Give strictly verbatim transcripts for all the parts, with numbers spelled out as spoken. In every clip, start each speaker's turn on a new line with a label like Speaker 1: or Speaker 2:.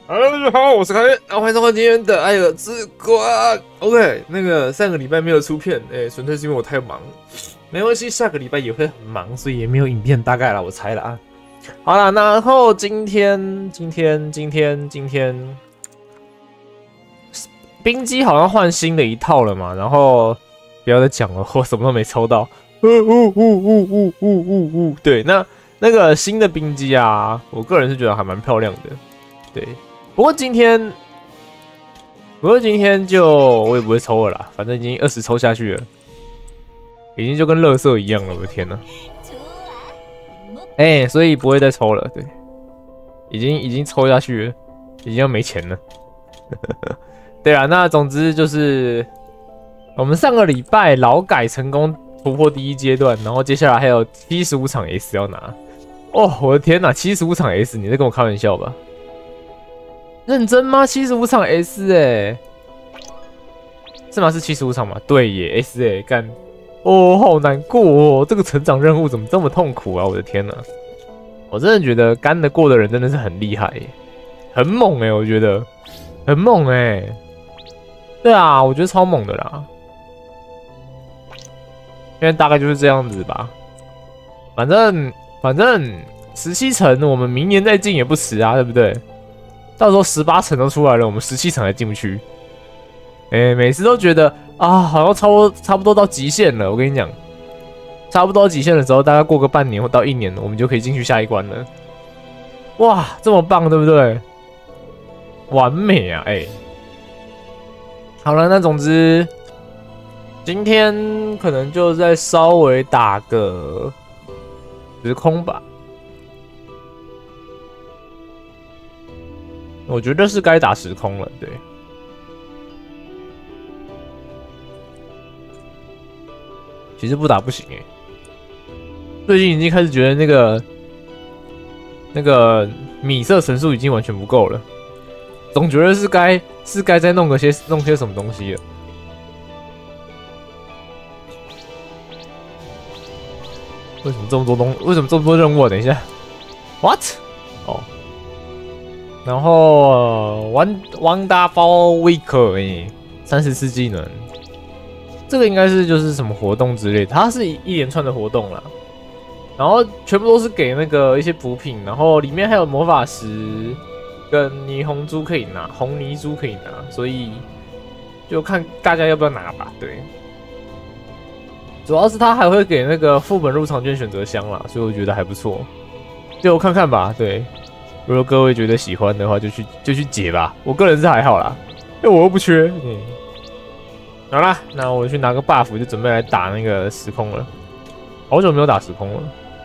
Speaker 1: Hello，大家好，我是凯源，欢迎收看今天的《艾尔之光》。OK， 那个上个礼拜没有出片，哎、欸，纯粹是因为我太忙，没关系，下个礼拜也会很忙，所以也没有影片，大概啦，我猜了啊。好啦，然后今天，今天，今天，今天，冰机好像换新的一套了嘛，然后不要再讲了，我什么都没抽到。呜呜呜呜呜呜呜呜，对，那那个新的冰机啊，我个人是觉得还蛮漂亮的，对。不过今天，不过今天就我也不会抽了啦，反正已经二十抽下去了，已经就跟垃圾一样了，我的天哪！哎、欸，所以不会再抽了，对，已经已经抽下去了，已经要没钱了。对啊，那总之就是我们上个礼拜劳改成功突破第一阶段，然后接下来还有七十五场 S 要拿。哦，我的天哪，七十五场 S， 你在跟我开玩笑吧？认真吗？七十五场 S 哎、欸，是吗？是七十五场吗？对耶 ，S 哎、欸，干，哦，好难过哦，这个成长任务怎么这么痛苦啊！我的天哪，我真的觉得干得过的人真的是很厉害耶，很猛哎、欸，我觉得很猛哎、欸，对啊，我觉得超猛的啦，现在大概就是这样子吧，反正反正十七层我们明年再进也不迟啊，对不对？到时候十八层都出来了，我们十七层还进不去。哎、欸，每次都觉得啊，好像差不多差不多到极限了。我跟你讲，差不多到极限的时候，大概过个半年或到一年，我们就可以进去下一关了。哇，这么棒，对不对？完美啊！哎、欸，好了，那总之今天可能就再稍微打个时空吧。我觉得是该打时空了，对。其实不打不行哎、欸，最近已经开始觉得那个那个米色层数已经完全不够了，总觉得是该是该再弄个些弄些什么东西了。为什么这么多东？为什么这么多任务啊？等一下 ，what？ 哦。然后 One Wonderful Week 哎，三十次技能，这个应该是就是什么活动之类的，它是一一连串的活动啦。然后全部都是给那个一些补品，然后里面还有魔法石跟霓虹珠可以拿，红泥珠可以拿，所以就看大家要不要拿吧。对，主要是它还会给那个副本入场券选择箱啦，所以我觉得还不错，就看看吧。对。如果各位觉得喜欢的话，就去就去解吧。我个人是还好啦，因为我又不缺。嗯，好啦，那我去拿个 buff， 就准备来打那个时空了。好久没有打时空了，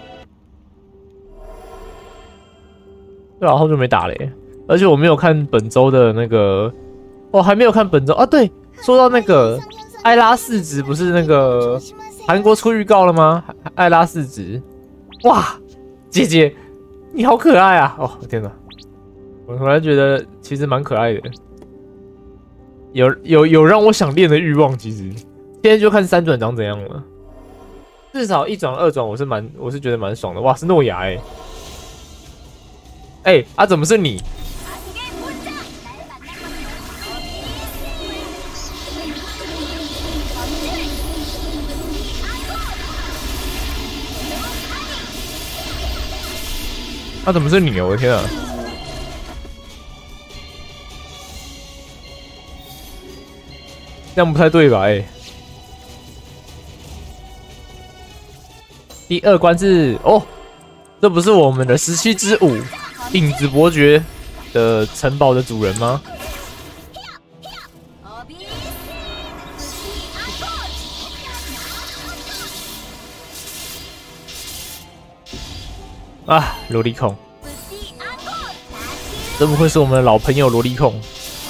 Speaker 1: 对啊，好久没打了耶。而且我没有看本周的那个，哦，还没有看本周啊。对，说到那个艾拉四值，不是那个韩国出预告了吗？艾拉四值，哇，姐姐。你好可爱啊！哦，天哪，我突然觉得其实蛮可爱的，有有有让我想练的欲望。其实现在就看三转长怎样了，至少一转二转我是蛮我是觉得蛮爽的。哇，是诺亚哎、欸，哎、欸、啊，怎么是你？他、啊、怎么是你啊？我的天啊！这样不太对吧？哎、欸，第二关是哦，这不是我们的十七之舞影子伯爵的城堡的主人吗？啊，萝莉控，真不愧是我们的老朋友萝莉控。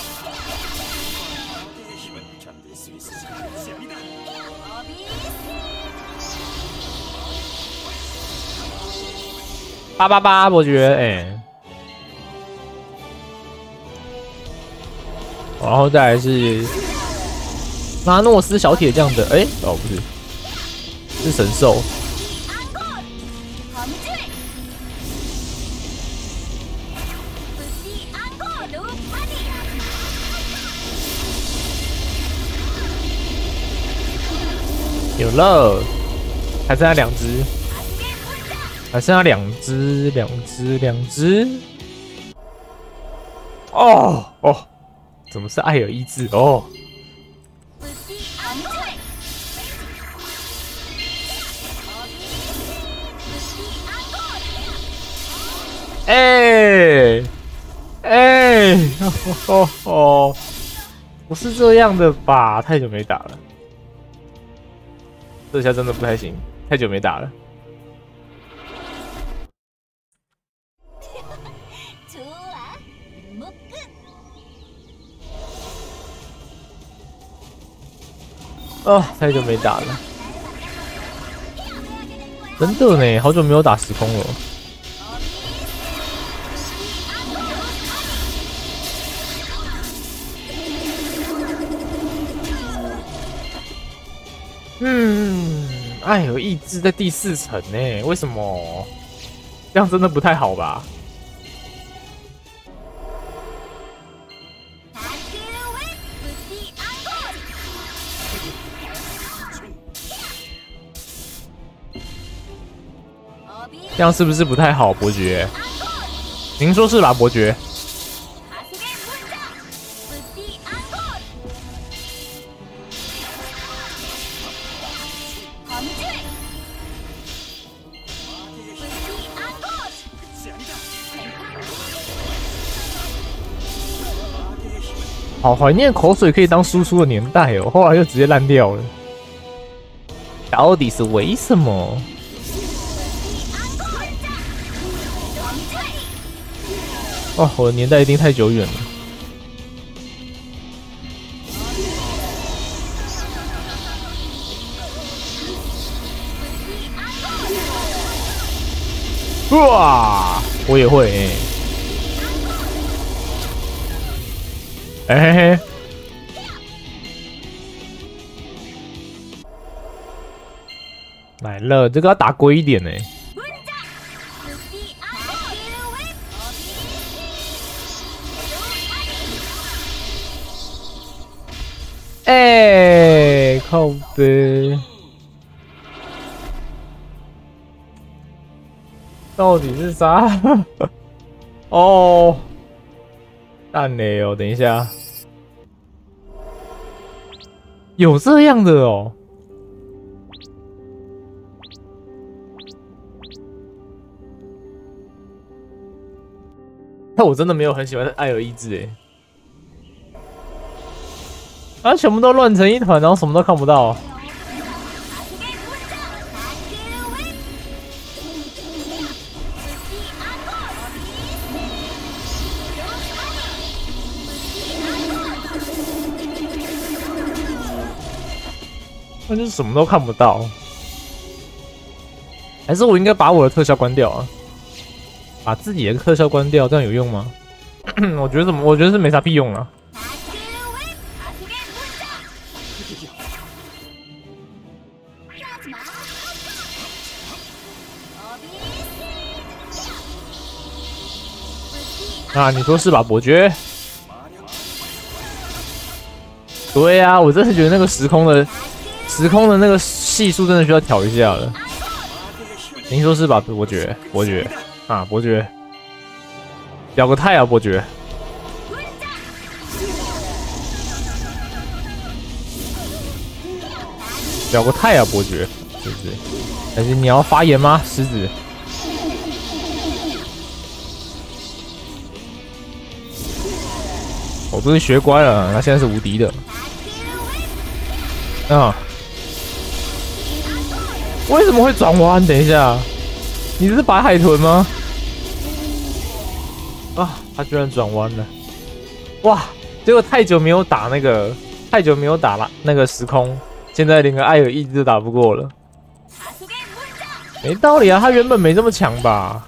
Speaker 1: 八八八伯爵，哎、欸，然后再来是拉诺斯小铁匠的，哎、欸，哦不是，是神兽。 有了，还剩下两只，还剩下两只，两只，两只。哦哦，怎么是艾尔意志哦？哎哎，哦哦哦，不是这样的吧？太久没打了，这下真的不太行，太久没打了。哦，太久没打了，真的呢，好久没有打时空了。嗯，艾尔意志在第四层呢，为什么？这样真的不太好吧？这样是不是不太好，伯爵？您说是吧，伯爵？好怀念口水可以当输出的年代哦，后来又直接烂掉了，到底是为什么？哦，我的年代一定太久远了。哇，我也会哎、欸，哎、欸、嘿嘿，来了，这个要打龟一点哎、欸。哎、欸，靠背，到底是啥？哦，蛋嘞哦，等一下，有这样的哦。但我真的没有很喜欢艾尔意志哎。啊！全部都乱成一团，然后什么都看不到。那就是什么都看不到。还是我应该把我的特效关掉啊？把自己的特效关掉，这样有用吗？我觉得怎么？我觉得是没啥屁用啊。啊，你说是吧，伯爵？对呀、啊，我真的觉得那个时空的时空的那个系数真的需要调一下了。您说是吧，伯爵？伯爵啊，伯爵，表个态啊，伯爵！表个态啊，伯爵，是不是？还是你要发言吗，狮子？我终于学乖了，他现在是无敌的。啊！为什么会转弯？等一下，你是白海豚吗？啊，他居然转弯了！哇！结果太久没有打那个，太久没有打了那个时空，现在连个艾尔意志都打不过了。没道理啊，他原本没这么强吧？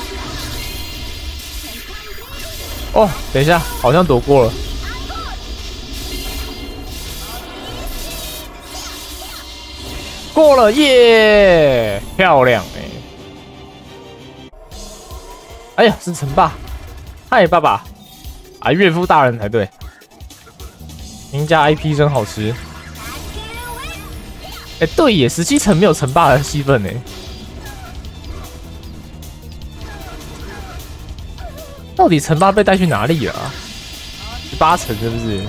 Speaker 1: 哦，等一下，好像躲过了。 过了耶，漂亮哎、欸！哎呀，是陈爸，嗨爸爸，啊岳父大人才对。您家 I P 真好吃。哎、欸，对耶，十七层没有陈爸的戏份哎。到底陈爸被带去哪里了、啊？十八层是不是？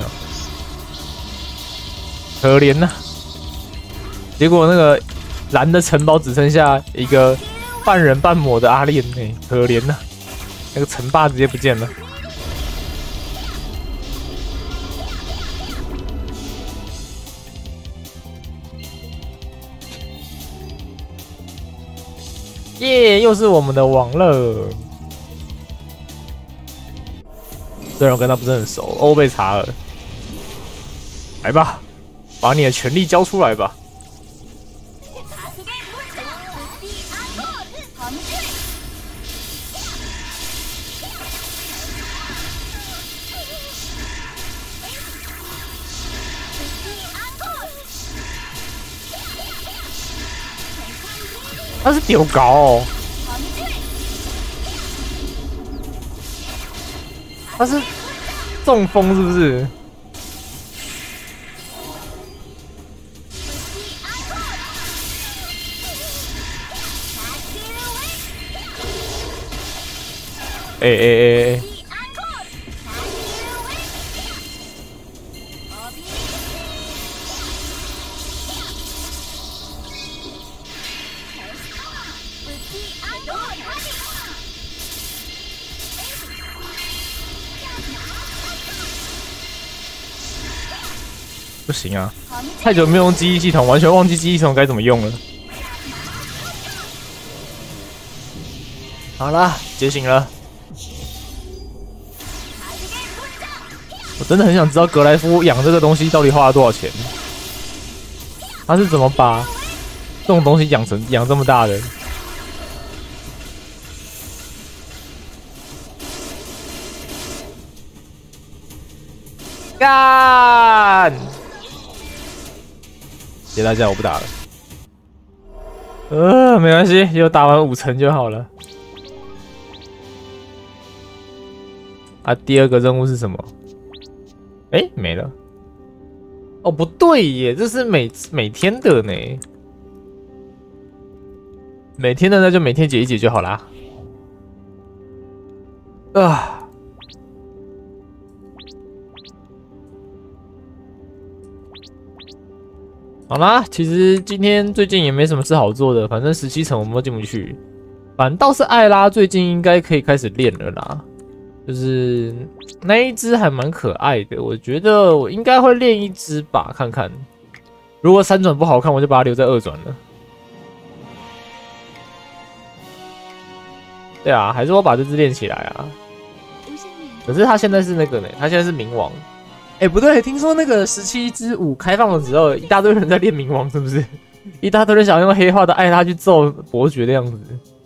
Speaker 1: 可怜呐、啊！结果那个蓝的城堡只剩下一个半人半魔的阿炼哎、欸，可怜呐、啊！那个城霸直接不见了。耶、yeah, 又是我们的王了。虽然我跟他不是很熟，欧贝查尔，来吧，把你的权力交出来吧。他是丢高哦，他是中风是不是？哎哎哎哎！不行啊！太久没有用记忆系统，完全忘记记忆系统该怎么用了。好啦，觉醒了。我真的很想知道格莱夫养这个东西到底花了多少钱。他是怎么把这种东西养成养这么大的？干！谢谢大家，我不打了。呃，没关系，有打完五层就好了。啊，第二个任务是什么？哎、欸，没了。哦，不对耶，这是每每天的呢。每天的那就每天解一解就好啦。啊。好啦，其实今天最近也没什么事好做的，反正十七层我们都进不去。反倒是艾拉最近应该可以开始练了啦，就是那一只还蛮可爱的，我觉得我应该会练一只吧，看看。如果三转不好看，我就把它留在二转了。对啊，还是我把这只练起来啊。可是他现在是那个呢，他现在是冥王。哎、欸，不对，听说那个十七之五开放了之后，一大堆人在练冥王，是不是？一大堆人想用黑化的艾拉去揍伯爵的样子，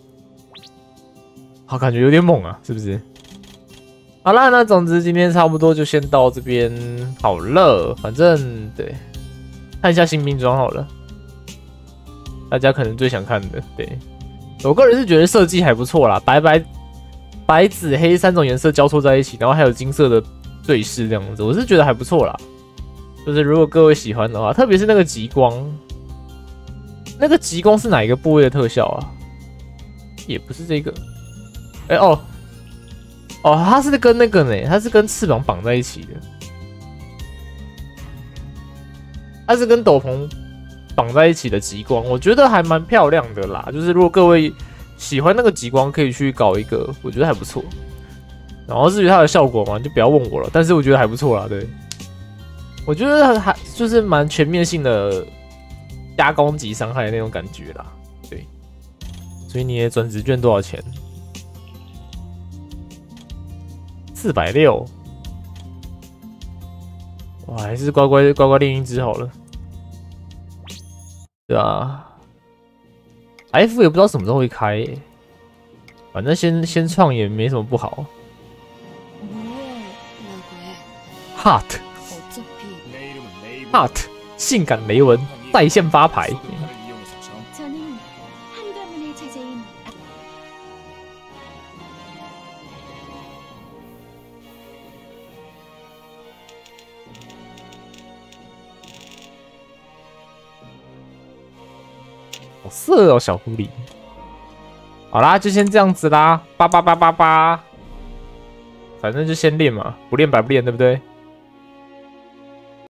Speaker 1: 好，感觉有点猛啊，是不是？好啦，那总之今天差不多就先到这边好了。反正对，看一下新兵装好了，大家可能最想看的。对，我个人是觉得设计还不错啦，白白白紫黑三种颜色交错在一起，然后还有金色的坠饰这样子，我是觉得还不错啦。就是如果各位喜欢的话，特别是那个极光，那个极光是哪一个部位的特效啊？也不是这个，哎、欸、哦哦，它是跟那个呢，它是跟翅膀绑在一起的，它是跟斗篷绑在一起的极光，我觉得还蛮漂亮的啦。就是如果各位喜欢那个极光，可以去搞一个，我觉得还不错。然后至于它的效果嘛，就不要问我了。但是我觉得还不错啦，对，我觉得还就是蛮全面性的加攻击伤害的那种感觉啦，对。所以你的转职券多少钱？四百六，哇，还是乖乖乖乖练一只好了。对啊 ，F 也不知道什么时候会开、欸，反正先先创也没什么不好。Hot，Hot， 性感雷文在线发牌。 好色哦，小狐狸。好啦，就先这样子啦，八八八八八，反正就先练嘛，不练白不练，对不对？